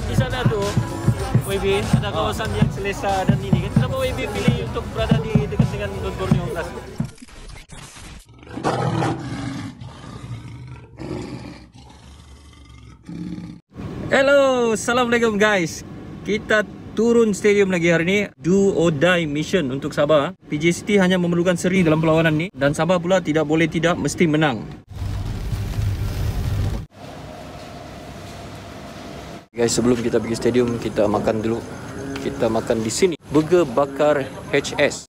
di sana tuh WB ada kawasan yang selesa dan ini kan. Kenapa WB pilih untuk berada di dekat dengan Don Borneo Class? Hello, assalamualaikum guys. Kita turun stadium lagi hari ini. Do or die mission untuk Sabah. PJCT hanya memerlukan seri dalam perlawanan ni, dan Sabah pula tidak boleh tidak, mesti menang. Guys, sebelum kita pergi stadium, kita makan dulu. Kita makan di sini. Burger Bakar HS.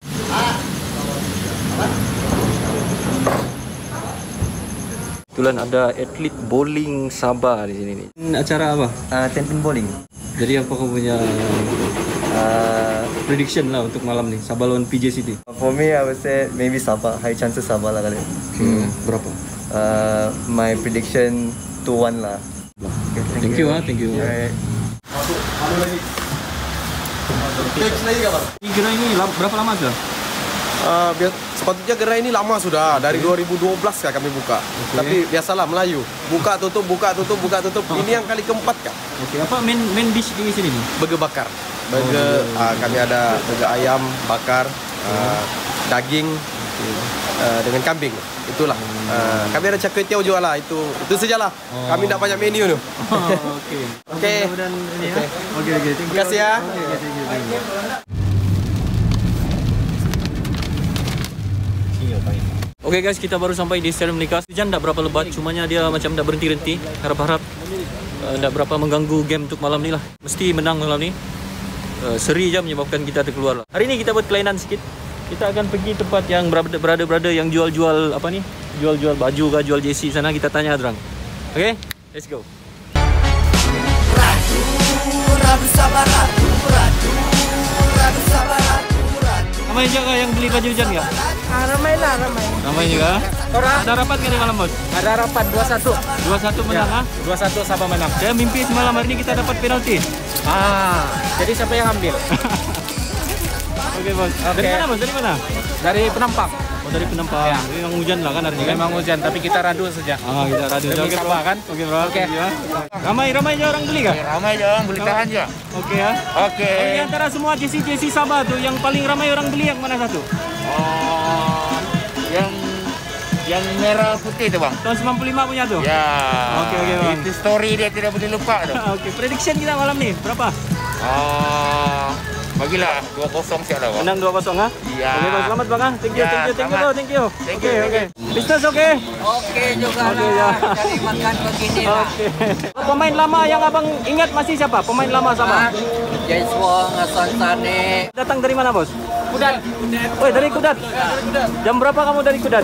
Kebetulan ada atlet bowling Sabah di sini nih. Acara apa? 10 pin bowling. Jadi apa kamu punya prediction lah untuk malam nih, Sabah lawan PJCT? For me, I would say maybe Sabah. High chances Sabah lah kali. Berapa? My prediction 2-1 lah. Okay, thank you. Thank you. Alright. Ini gerai ini berapa lama sudah? Sepatutnya gerai ini lama sudah, dari 2012 kah kami buka. Tapi biasalah Melayu, buka tutup. Ini yang kali keempat kah? Oke, apa main dish di sini nih? Burger bakar. Burger kami ada burger ayam bakar, daging dengan kambing. Itulah. Kami ada char kway teow juga lah. Itu sajalah. Kami tak banyak menu tu. Oke. Oke. Terima kasih ya. Oke guys, kita baru sampai di Stadium Likas. Hujan tak berapa lebat, cumanya dia macam tak berhenti-henti. Harap-harap tak berapa mengganggu game untuk malam ni lah. Mesti menang malam ni. Seri je menyebabkan kita terkeluar lah. Hari ni kita buat kelainan sikit. Kita akan pergi tempat yang berada yang jual-jual apa ni? Jual-jual baju ke, jual jersey sana, kita tanya orang. Oke, let's go. Ramai juga yang beli baju hujan ya? Ramai lah. Ramai juga. Ada rapat ke di malam bos? Ada rapat 2-1. 2-1 menang ah? 2-1 Sabah menang. Saya mimpi semalam hari ini kita dapat penalti. Jadi siapa yang ambil? Oke bos. Dari mana bos? Dari mana? Dari Penampang. Oh, dari Penampang. Ya. Memang hujan lah kan hari ini kan? Memang hujan, tapi kita radu saja. Kita radu. Demi Sabah kan? Oke bro. Oke. Ramai aja orang beli kah? Ramai je orang beli tahan je. Oke ya. Oke. Di antara semua jersey Sabah tuh yang paling ramai orang beli yang mana satu? Yang merah putih tu bang. Tahun 95 punya tuh? Ya. Oke bang. Itu story dia tidak boleh lupa tu. Oke, prediction kita malam ni berapa? Bagilah 2-0 siap dah bang. Menang 2-0 ha? Ya. Oke bang, selamat bang ha. Thank you bro, thank you. Oke. Bisnes oke? Oke juga Oke, ya. Cari makan begini lah. Oke. Pemain lama yang abang ingat masih siapa? Pemain lama Sabah? Jaiswong, Hasan Sane. Datang dari mana bos? Kudat. Oh, dari Kudat. Jam berapa kamu dari Kudat?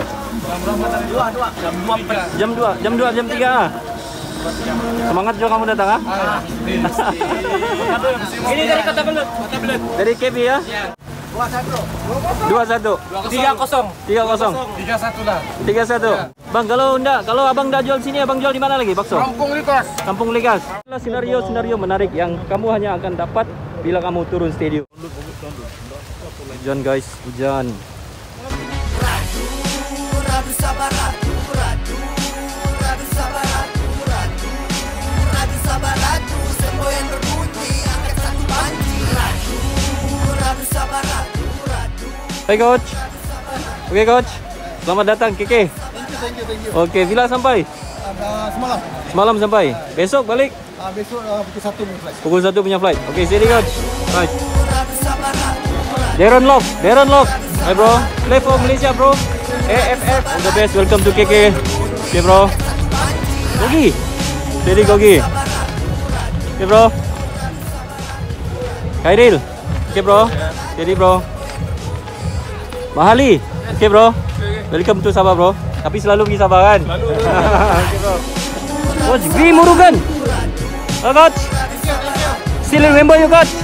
Jam 2, jam 3 ah. Semangat juga kamu datang ah? Ini dari Kota Belut. Dari KB ya? 2-1. 3-0. 3-1 lah. 3-1. Bang, kalau abang dah jual sini, abang jual di mana lagi bakso? Kampung Likas. Inilah senario menarik yang kamu hanya akan dapat bila kamu turun stadium. Hujan guys, hujan. Hai coach. Oke coach. Selamat datang Keke. Thank you. Oke, bila sampai? Semalam. Semalam sampai. Besok balik? Besok pukul 1 punya flight. Pukul 1 punya flight. Oke, steady coach. Right. Darren Love. Hi bro. Play for Malaysia bro. AFF. All the best. Welcome to KK. Okay bro. Gogi. Steady Gogi. Okay bro. Khairil. Okay bro. Steady bro. Mahali. Okay bro. Welcome to Sabah bro. Tapi selalu pergi Sabah kan? Selalu. Okay bro. Coach V Murugan. Coach. Still remember you coach?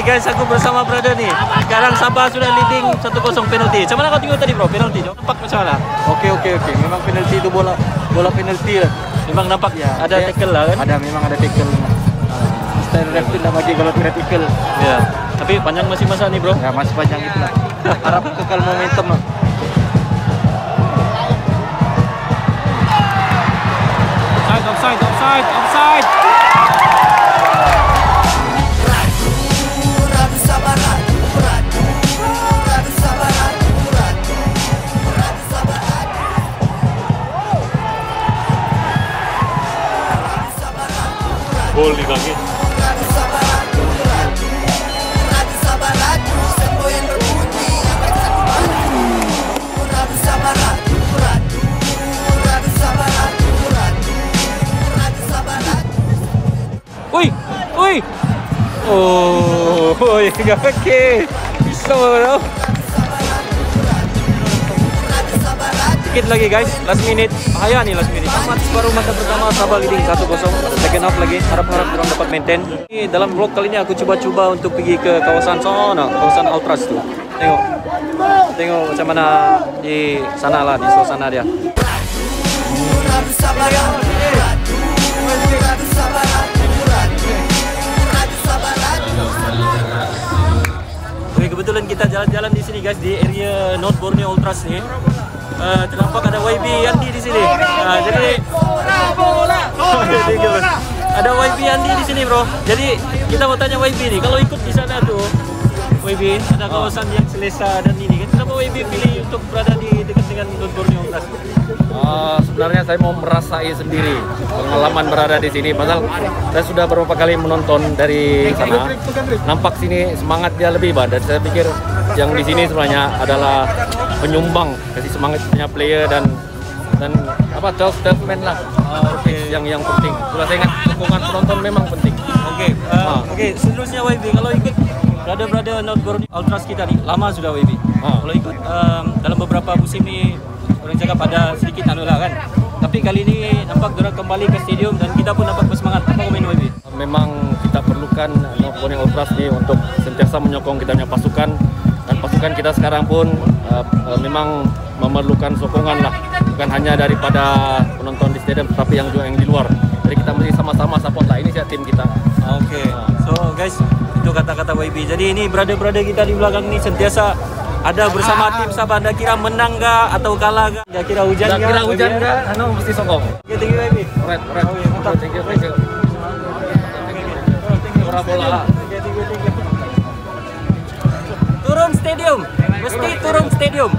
guys, aku bersama brother nih. Sekarang Sabah sudah leading 1-0 penalti. Macam mana kau tengok tadi bro, penalti? Nampak macam mana? Oke. Memang penalti itu bola penalti lah. Memang nampak Ya, ada tackle lah kan? Memang ada tackle. Style ref tidak bagi kalau tidak tackle. Ya. Tapi panjang masih masa nih bro. Ya masih panjang itu lah. Harap kekal momentum lah. Offside. Gol dibagi. Ui. Oh, enggak pakai. Bisa bro. Sedikit lagi guys, last minute. Bahaya nih last minute. Tamat separuh masa pertama, Sabah leading 1-0. Second half lagi, harap-harap orang dapat maintain. Ini dalam vlog kali ini aku coba untuk pergi ke kawasan sana, kawasan Ultras tuh. Tengok macam mana di sana lah, di suasana dia. Oke, kebetulan kita jalan-jalan di sini guys, di area North Borneo Ultras nih. Terdapat ada YB Yandi di sini. Jadi ada YB Yandi di sini bro. Jadi kita mau tanya YB nih, kalau ikut di sana tuh YB ada kawasan yang Selesa dan ini kan, kenapa YB pilih untuk berada di dekat dengan North Borneo Ultras? Sebenarnya saya mau merasai sendiri pengalaman berada di sini. Pasal saya sudah beberapa kali menonton dari sana. Nampak sini semangat dia lebih dan saya pikir yang di sini sebenarnya adalah penyumbang kasih semangat punya player dan apa 12 man lah. Yang penting. Sudah saya ingat dukungan penonton memang penting. Oke, seterusnya YB kalau ikut brother North Borneo Ultras kita nih lama sudah YB. Kalau ikut dalam beberapa musim ini orang cakap ada sedikit lah kan. Tapi kali ini nampak dorang kembali ke stadium dan kita pun dapat bersemangat. Apa komen YB? Memang kita perlukan North Borneo Ultras nih untuk sentiasa menyokong kita punya pasukan, dan pasukan kita sekarang pun memang memerlukan sokongan lah, bukan hanya daripada penonton di stadium tapi yang juga yang di luar. Jadi kita mesti sama-sama support lah, ini sih tim kita. So guys, itu kata-kata YB. Jadi ini brother kita di belakang ini sentiasa ada bersama tim Sabah. Anda kira menang gak atau kalah gak? Anda kira hujan gak? Kira hujan gak? Mesti sokong. Thank you YB. Alright. Thank you. Bola. Turun stadium. Mesti turun stadium.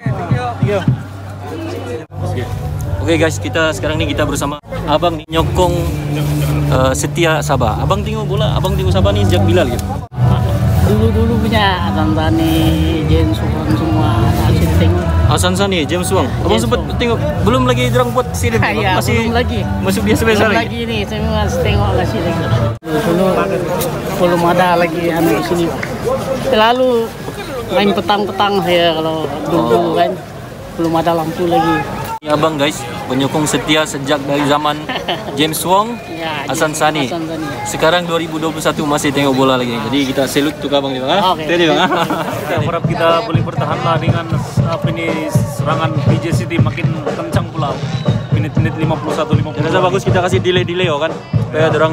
Oke guys, kita sekarang ni kita bersama Abang ni nyokong setia Sabah. Abang tengok bola, abang tengok Sabah ni sejak bila gitu? Dulu punya Tanzani, James Wong semua masih tengok. Hasan Sani, James Wong. Abang sempat tengok belum lagi dorang buat stadium. Ya, masih belum lagi. Masuk biasa-biasa Belum lagi nih, saya masih tengok lagi. Belum ada lagi di sini. Selalu main petang-petang saya kalau dulu kan. Belum ada lampu lagi. Abang guys, penyokong setia sejak dari zaman James Wong, Ya, Hasan Sani. Sekarang 2021 masih tengok bola lagi. Jadi kita salute tuh abang ni bang. Oke. Tadi bang. Kita harap kita boleh bertahanlah dengan apa ini serangan PJ City makin kencang pula. Menit-menit 51 Rasa bagus kita kasih delay kan. Supaya dorang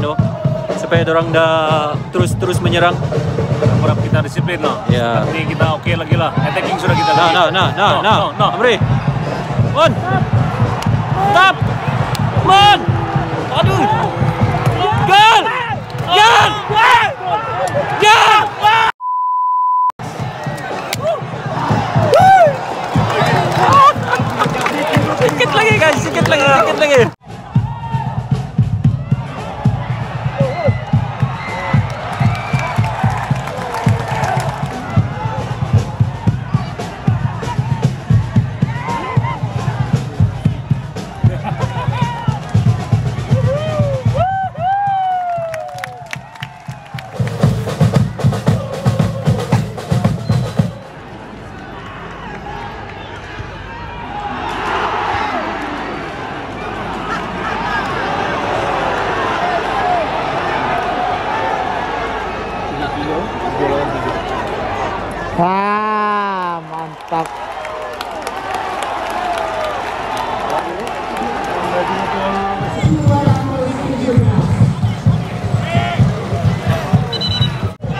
dah terus menyerang. Harap kita disiplin lah. Ya. Nanti kita oke lagi lah. Attacking sudah kita lagi. Nah. Amri. On. Stop. Man. Aduh. Gol. Sikit lagi guys, sikit lagi.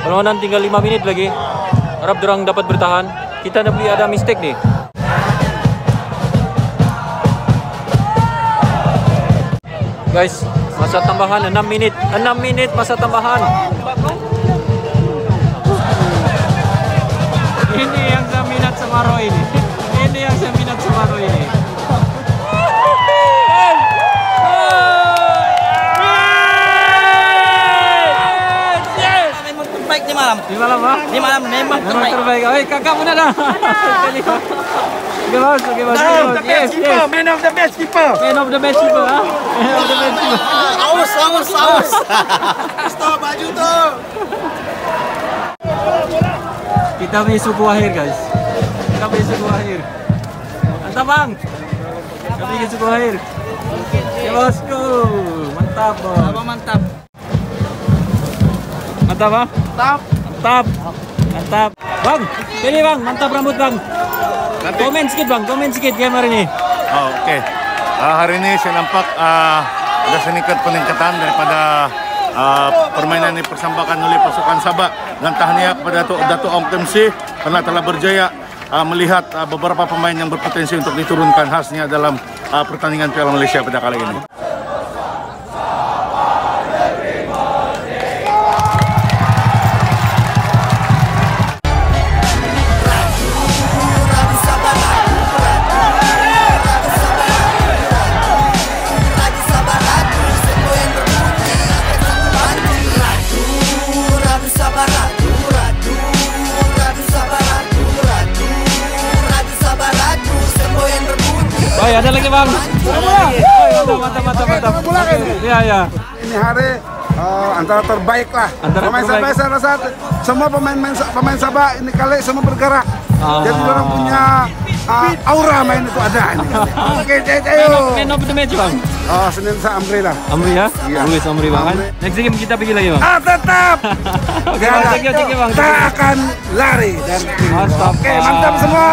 Perlawanan tinggal 5 menit lagi. Harap dorang dapat bertahan. Kita nak beli ada mistake nih. Guys, masa tambahan 6 menit. 6 menit masa tambahan. Ini yang saya minat sama Roy ini. Ini yang saya minat sama Roy ini. Terbaik di malam. Di malam, ha? Di malam memang Memang terbaik. Oi, kakak mana dah? Okay, bos. Okay, bos. Yes, yes. Man of the match keeper. Man of the match keeper, ha? Man of the match keeper. Aus. Stop baju tu. Kita punya suku akhir, guys. Kita punya suku akhir. Mantap, bang. Kita punya suku akhir. Ya, bosku. Mantap, bos. mantap. Mantap, ha? Mantap. Bang, pilih bang. Mantap rambut, bang. Komen sikit, bang. Komen sikit game hari ini. Oh, okey. Hari ini saya nampak ada sedikit peningkatan daripada permainan yang dipersembahkan oleh pasukan Sabah, dan tahniah kepada Datuk Ong Temsi karena telah berjaya melihat beberapa pemain yang berpotensi untuk diturunkan khasnya dalam pertandingan Piala Malaysia pada kali ini. Oh, ada lagi bang. Mantap. Ya. Ini hari antara terbaik lah. Pemain Sabah saya rasa semua pemain Sabah ini kali semua bergerak. Jadi orang punya aura main itu ada. Oke, ayo. Man of the match bang. Senin saya Amri lah. Amri ya? Iya. Luis Amri bang. Next game kita pergi lagi bang. Tetap. Oke bang, thank you bang. Tak akan lari dan Mantap. Oke, mantap semua.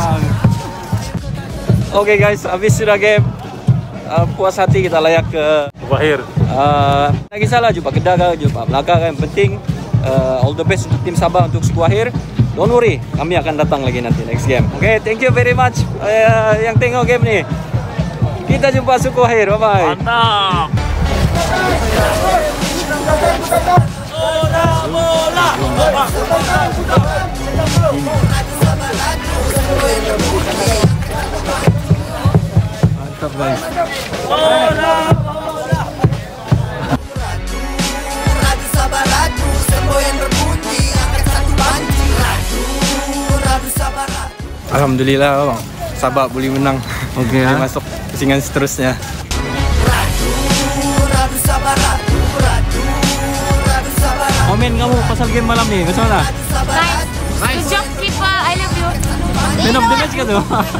Oke guys, habis sudah game. Puas hati kita layak ke Akhir. lagi salah jumpa Kedah ke, jumpa Melaka kan. Yang penting all the best untuk tim Sabah untuk suku akhir. Don't worry, kami akan datang lagi nanti next game. Oke, thank you very much yang tengok game nih. Kita jumpa suku akhir. Bye bye. Mantap. Mantap guys. Alhamdulillah bang, Sabah boleh menang. Oke, Boleh masuk pusingan seterusnya. Komen kamu pasal game malam nih, macam mana? Nice. Good job, keeper. I love you. Man of the match kan tu?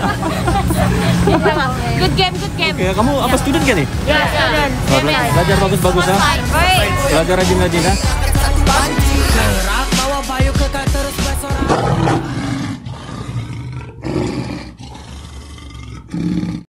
Good game. Oke, kamu apa student kan nih? Yeah, student. Belajar bagus-bagus ha? Right. Belajar rajin-rajin ha?